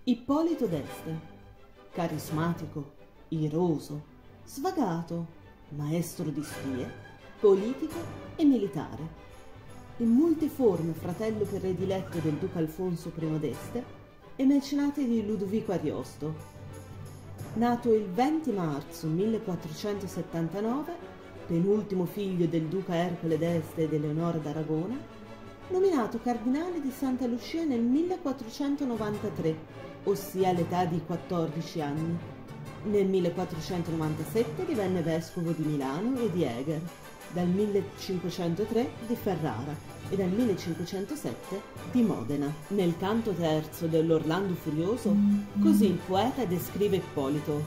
Ippolito d'Este, carismatico, iroso, svagato, maestro di spie, politico e militare, il multiforme fratello prediletto del duca Alfonso I d'Este e mecenate di Ludovico Ariosto. Nato il 20 marzo 1479, penultimo figlio del duca Ercole d'Este ed Eleonora d'Aragona, nominato cardinale di Santa Lucia nel 1493, ossia all'età di 14 anni. Nel 1497 divenne vescovo di Milano e di Eger, dal 1503 di Ferrara e dal 1507 di Modena. Nel canto terzo dell'Orlando Furioso, così il poeta descrive Ippolito: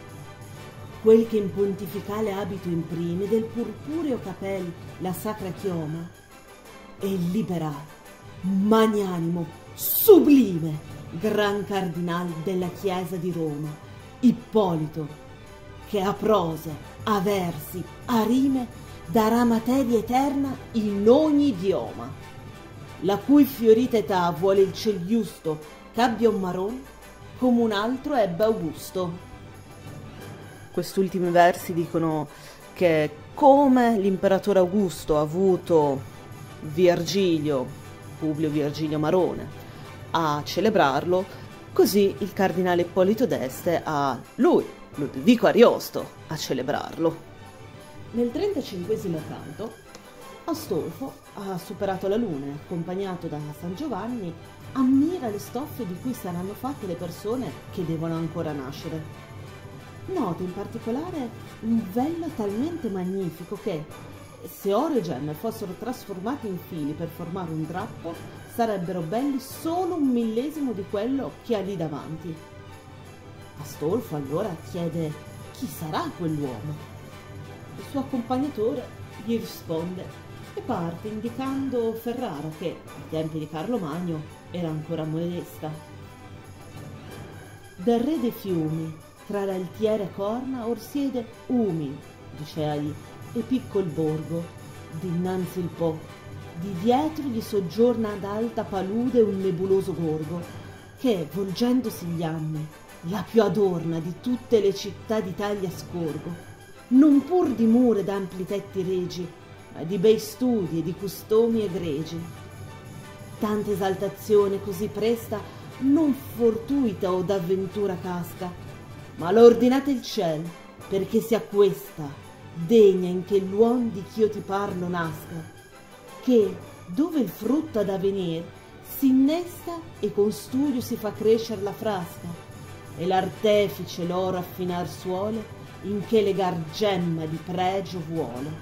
quel che in pontificale abito imprime del purpureo capel la sacra chioma, e il liberale, magnanimo, sublime, gran cardinal della Chiesa di Roma, Ippolito, che a prose, a versi, a rime darà materia eterna in ogni idioma, la cui fiorita età vuole il ciel giusto ch'abbia un maron come un altro ebbe Augusto. Quest'ultimi versi dicono che come l'imperatore Augusto ha avuto Virgilio, Publio Virgilio Marone, a celebrarlo, così il cardinale Ippolito d'Este ha lui, Ludovico Ariosto, a celebrarlo. Nel 35° canto, Astolfo ha superato la luna e, accompagnato da San Giovanni, ammira le stoffe di cui saranno fatte le persone che devono ancora nascere. Nota in particolare un vello talmente magnifico che, se oro e gemme fossero trasformati in fili per formare un drappo, sarebbero belli solo 1/1000 di quello che ha lì davanti. Astolfo allora chiede chi sarà quell'uomo. Il suo accompagnatore gli risponde e parte indicando Ferrara, che ai tempi di Carlo Magno era ancora modesta. Del re dei fiumi, tra l'altiere e corna, or siede umi, dice egli, e piccol borgo, dinanzi il Po, di dietro gli soggiorna ad alta palude un nebuloso gorgo, che, volgendosi gli anni, la più adorna di tutte le città d'Italia scorgo, non pur di mura ed ampli tetti regi, ma di bei studi e di custodi egregi. Tanta esaltazione così presta non fortuita o d'avventura casca, ma l'ha ordinata il ciel, perché sia questa degna in che l'uom di ch'io ti parlo nasca, che, dove il frutto ha da venir, si innesta e con studio si fa crescer la frasca, e l'artefice l'oro affinar suole, in che legar gemma di pregio vuole.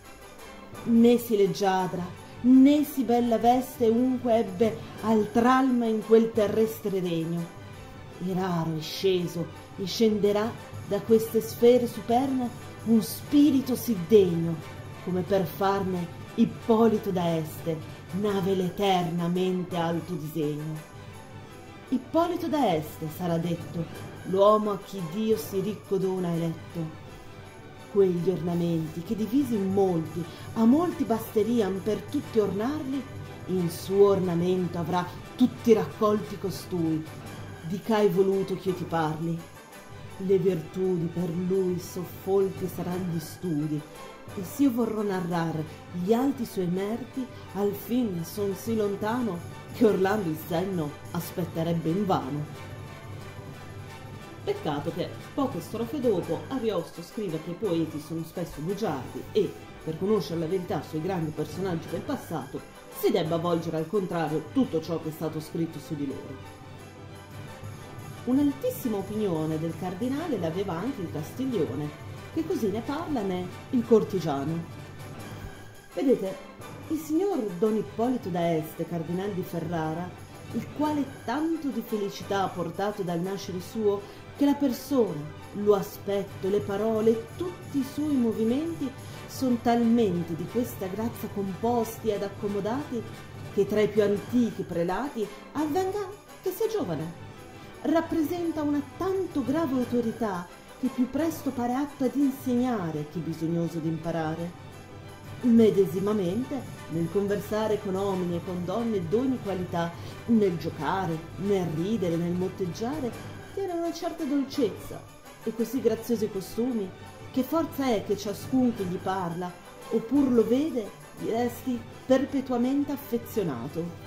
Né si leggiadra, né si bella veste unque ebbe altr'alma in quel terrestre regno, e raro è sceso e scenderà da queste sfere superne un spirito sì degno, come per farne Ippolito d'Este nave l'eternamente alto disegno. Ippolito d'Este sarà detto l'uomo a chi Dio si ricco dona eletto. Quegli ornamenti che divisi in molti, a molti basterian per tutti ornarli, in suo ornamento avrà tutti raccolti costui, di c'hai voluto ch'io ti parli. Le virtudi per lui soffolti saran gli studi, e s'io vorrò narrar gli alti suoi meriti, al fin son sì lontano che Orlando il senno aspetterebbe invano. Peccato che, poche strofe dopo, Ariosto scrive che i poeti sono spesso bugiardi e, per conoscere la verità sui grandi personaggi del passato, si debba volgere al contrario tutto ciò che è stato scritto su di loro. Un'altissima opinione del cardinale l'aveva anche il Castiglione, che così ne parla il Cortigiano. Vedete, il signor Don Ippolito d'Este, cardinale di Ferrara, il quale tanto di felicità ha portato dal nascere suo, che la persona, lo aspetto, le parole e tutti i suoi movimenti sono talmente di questa grazia composti ed accomodati, che tra i più antichi prelati avvenga che sia giovane. Rappresenta una tanto grave autorità che più presto pare atto ad insegnare che bisognoso di imparare. Medesimamente nel conversare con uomini e con donne d'ogni qualità, nel giocare, nel ridere, nel motteggiare, tiene una certa dolcezza e così graziosi costumi, che forza è che ciascun che gli parla, oppur lo vede, gli resti perpetuamente affezionato.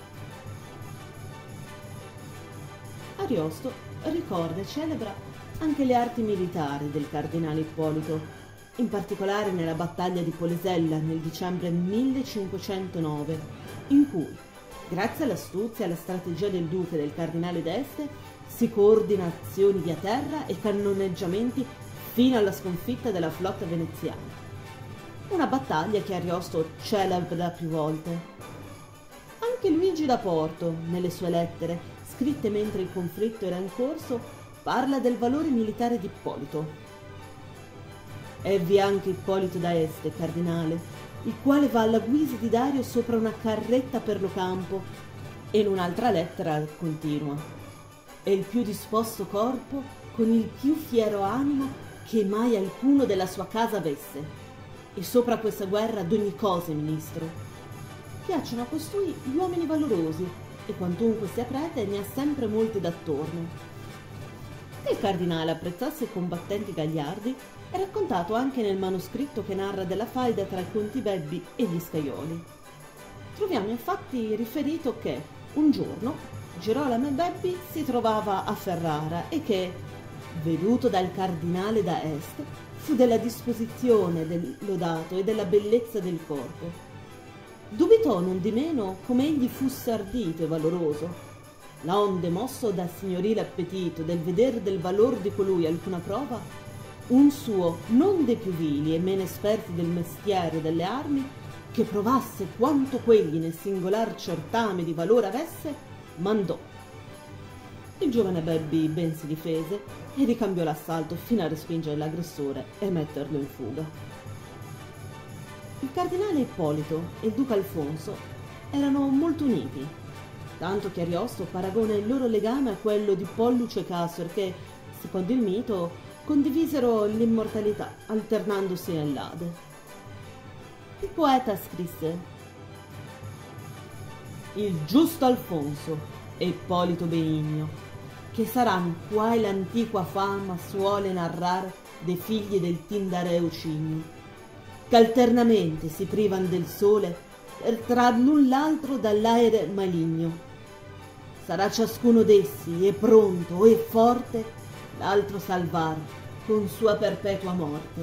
Ariosto ricorda e celebra anche le arti militari del cardinale Ippolito, in particolare nella battaglia di Polesella nel dicembre 1509, in cui, grazie all'astuzia e alla strategia del duca e del cardinale d'Este, si coordina azioni via terra e cannoneggiamenti fino alla sconfitta della flotta veneziana. Una battaglia che Ariosto celebra più volte. Anche Luigi da Porto, nelle sue lettere, scritte mentre il conflitto era in corso, parla del valore militare di Ippolito. Evvi anche Ippolito da Este, cardinale, il quale va alla guisa di Dario sopra una carretta per lo campo, e in un'altra lettera continua: è il più disposto corpo con il più fiero animo che mai alcuno della sua casa avesse, e sopra questa guerra d'ogni cosa è ministro. Piacciono a costui gli uomini valorosi, e quantunque sia prete ne ha sempre molti d'attorno. Che il cardinale apprezzasse i combattenti gagliardi è raccontato anche nel manoscritto che narra della faida tra i conti Bebbi e gli Scaioli. Troviamo infatti riferito che un giorno Girolamo e Bebbi si trovava a Ferrara e che, veduto dal cardinale da est, fu della disposizione del lodato e della bellezza del corpo. Dubitò non di meno come egli fusse ardito e valoroso, laonde mosso da signorile appetito del veder del valor di colui alcuna prova, un suo non dei più vili e meno esperti del mestiere delle armi, che provasse quanto quegli nel singolar certame di valore avesse, mandò. Il giovane Bebbi ben si difese e ricambiò l'assalto fino a respingere l'aggressore e metterlo in fuga. Il cardinale Ippolito e il duca Alfonso erano molto uniti, tanto che Ariosto paragona il loro legame a quello di Polluce e Castor che, secondo il mito, condivisero l'immortalità alternandosi nell'Ade. Il poeta scrisse: il giusto Alfonso e Ippolito Benigno, che saranno quai l'antiqua fama suole narrar dei figli del Tindareo Cigno, che alternamente si privan del sole per trar l'un l'altro dall'aere maligno. Sarà ciascuno d'essi e pronto e forte l'altro salvar con sua perpetua morte.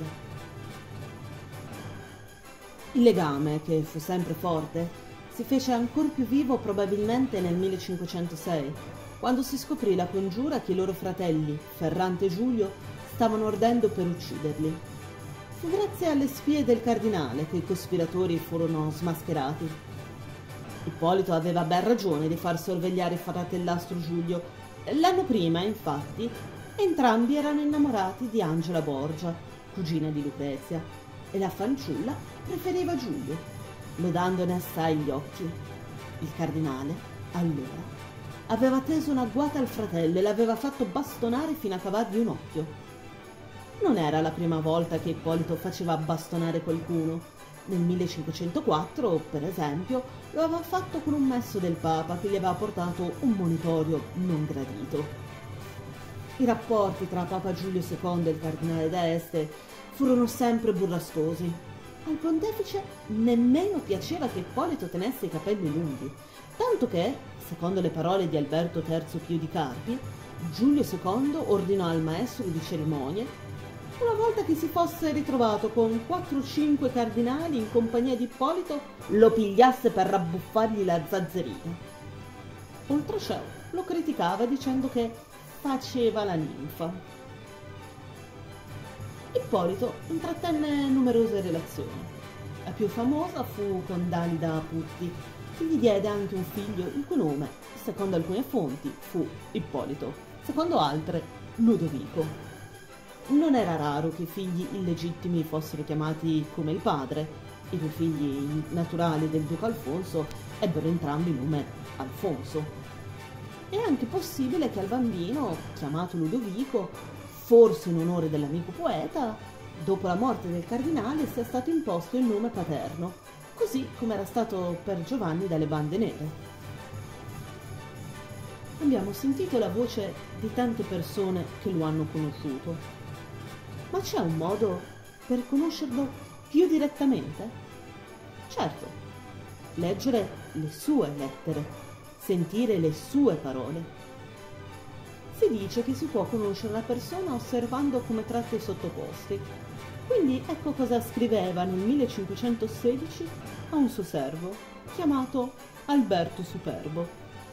Il legame, che fu sempre forte, si fece ancor più vivo probabilmente nel 1506, quando si scoprì la congiura che i loro fratelli, Ferrante e Giulio, stavano ordendo per ucciderli. Fu grazie alle spie del cardinale che i cospiratori furono smascherati. Ippolito aveva ben ragione di far sorvegliare il fratellastro Giulio. L'anno prima, infatti, entrambi erano innamorati di Angela Borgia, cugina di Lucrezia, e la fanciulla preferiva Giulio, lodandone assai gli occhi. Il cardinale, allora, aveva teso un'agguata al fratello e l'aveva fatto bastonare fino a cavargli un occhio. Non era la prima volta che Ippolito faceva bastonare qualcuno. Nel 1504, per esempio, lo aveva fatto con un messo del Papa che gli aveva portato un monitorio non gradito. I rapporti tra Papa Giulio II e il cardinale d'Este furono sempre burrastosi. Al pontefice nemmeno piaceva che Ippolito tenesse i capelli lunghi, tanto che, secondo le parole di Alberto III Pio di Carpi, Giulio II ordinò al maestro di cerimonie, una volta che si fosse ritrovato con 4 o 5 cardinali in compagnia di Ippolito, lo pigliasse per rabbuffargli la zazzerina. Oltre ciò lo criticava dicendo che faceva la ninfa. Ippolito intrattenne numerose relazioni. La più famosa fu con Dalida Putti, che gli diede anche un figlio il cui nome, secondo alcune fonti, fu Ippolito, secondo altre Ludovico. Non era raro che i figli illegittimi fossero chiamati come il padre. I 2 figli naturali del duca Alfonso ebbero entrambi il nome Alfonso. È anche possibile che al bambino, chiamato Ludovico, forse in onore dell'amico poeta, dopo la morte del cardinale sia stato imposto il nome paterno, così come era stato per Giovanni dalle bande nere. Abbiamo sentito la voce di tante persone che lo hanno conosciuto, ma c'è un modo per conoscerlo più direttamente? Certo, leggere le sue lettere, sentire le sue parole. Si dice che si può conoscere una persona osservando come tratta i sottoposti. Quindi ecco cosa scriveva nel 1516 a un suo servo, chiamato Alberto Superbo.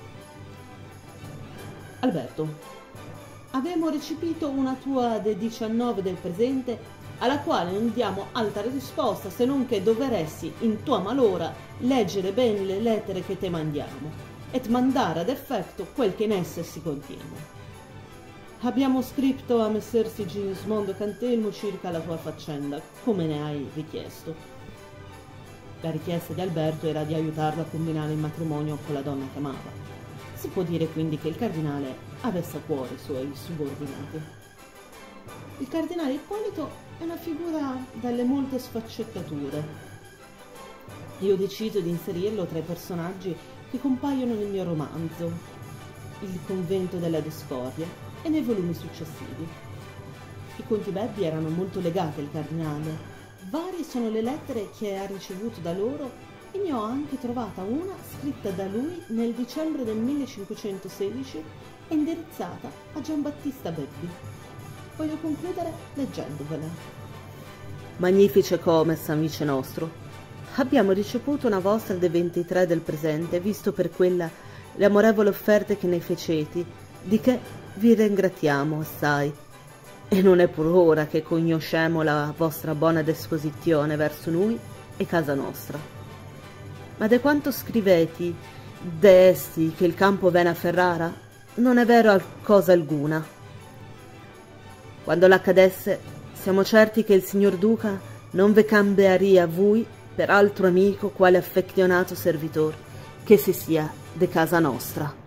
Alberto, abbiamo recepito una tua de 19 del presente, alla quale non diamo altra risposta se non che doveressi in tua malora leggere bene le lettere che te mandiamo et mandare ad effetto quel che in esse si contiene. Abbiamo scritto a Messer Sigismondo Cantelmo circa la tua faccenda, come ne hai richiesto. La richiesta di Alberto era di aiutarlo a combinare il matrimonio con la donna che amava. Si può dire quindi che il cardinale avesse a cuore i suoi subordinati. Il cardinale Ippolito è una figura dalle molte sfaccettature. Io decido di inserirlo tra i personaggi che compaiono nel mio romanzo, Il convento della discordia, e nei volumi successivi. I conti Bebbi erano molto legati al cardinale. Varie sono le lettere che ha ricevuto da loro e ne ho anche trovata una scritta da lui nel dicembre del 1516 e indirizzata a Giambattista Bebbi. Voglio concludere leggendovela. Magnifice comes, amice nostro, abbiamo ricevuto una vostra del 23 del presente, visto per quella le amorevoli offerte che ne feceti, di che vi ringraziamo assai, e non è pur ora che conoscemo la vostra buona disposizione verso noi e casa nostra. Ma de quanto scriveti d'esti che il campo venne a Ferrara, non è vero cosa alcuna. Quando l'accadesse, siamo certi che il signor Duca non ve cambieria voi per altro amico quale affezionato servitor che si sia de casa nostra.